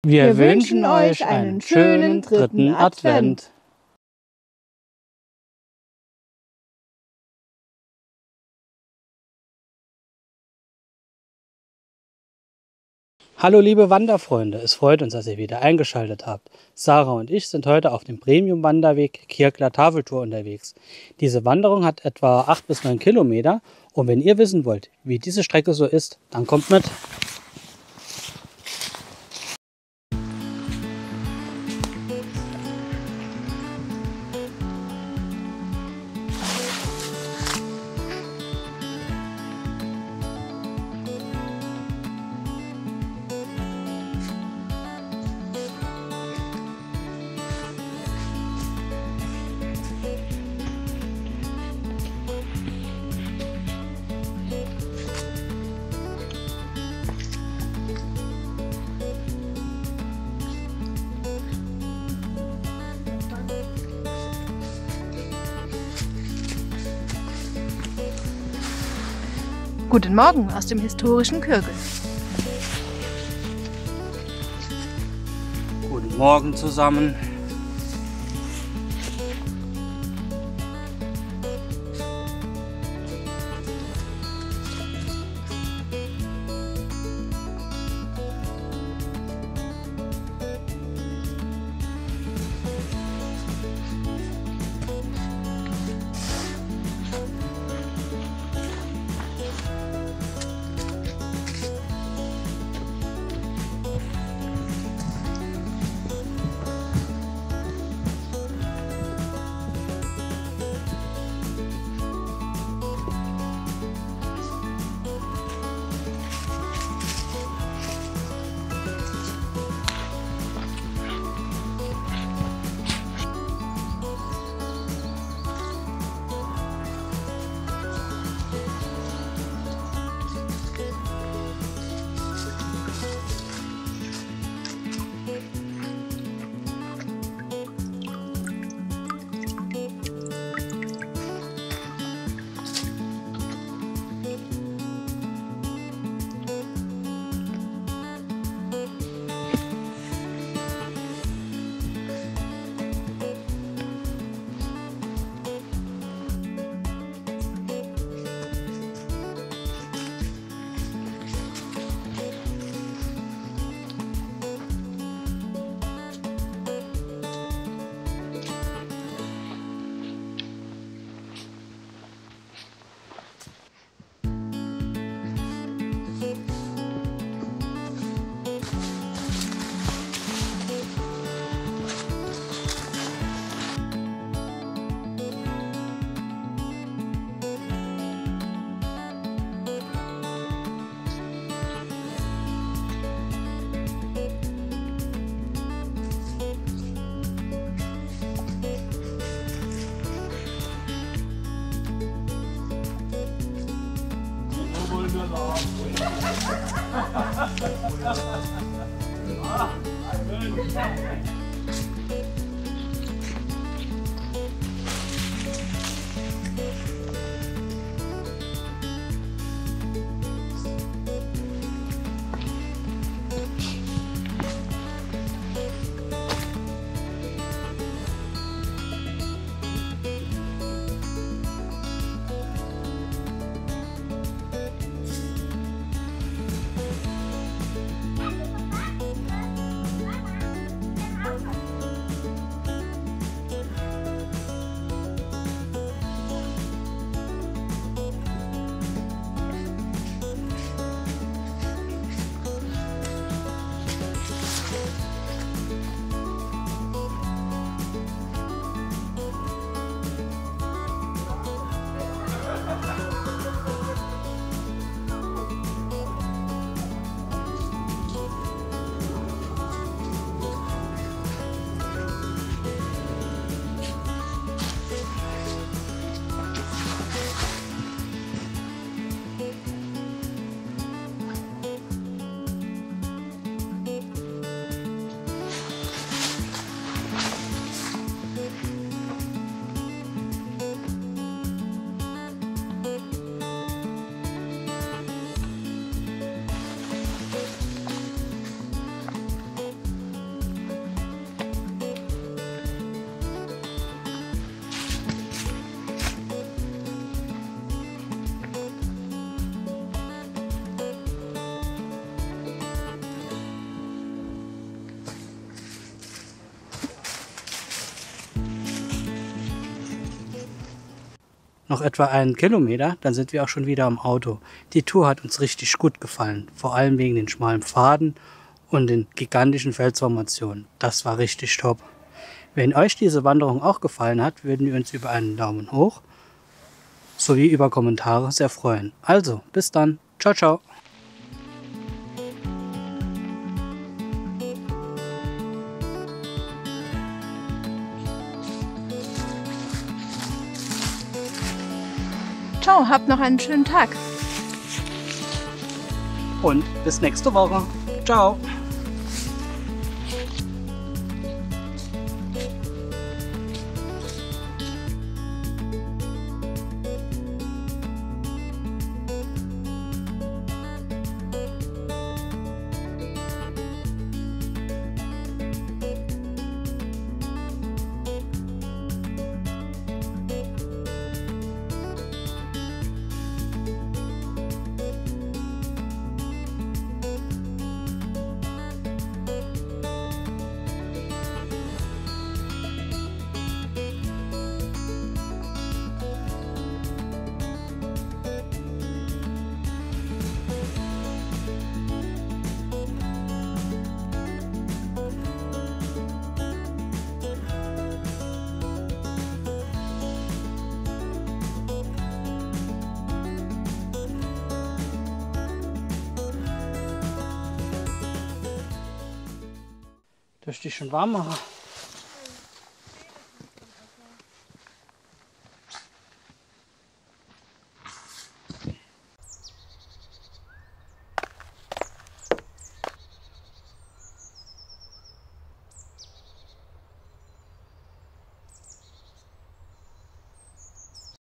Wir wünschen euch einen schönen dritten Advent. Hallo liebe Wanderfreunde, es freut uns, dass ihr wieder eingeschaltet habt. Sarah und ich sind heute auf dem Premium-Wanderweg Kirkler Tafeltour unterwegs. Diese Wanderung hat etwa 8 bis 9 Kilometer und wenn ihr wissen wollt, wie diese Strecke so ist, dann kommt mit. Guten Morgen aus dem historischen Kürgel. Guten Morgen zusammen. Noch etwa 1 Kilometer, dann sind wir auch schon wieder am Auto. Die Tour hat uns richtig gut gefallen, vor allem wegen den schmalen Pfaden und den gigantischen Felsformationen. Das war richtig top. Wenn euch diese Wanderung auch gefallen hat, würden wir uns über einen Daumen hoch sowie über Kommentare sehr freuen. Also, bis dann. Ciao, ciao. Ciao, habt noch einen schönen Tag. Und bis nächste Woche. Ciao. Dass ich dich schon warm mache.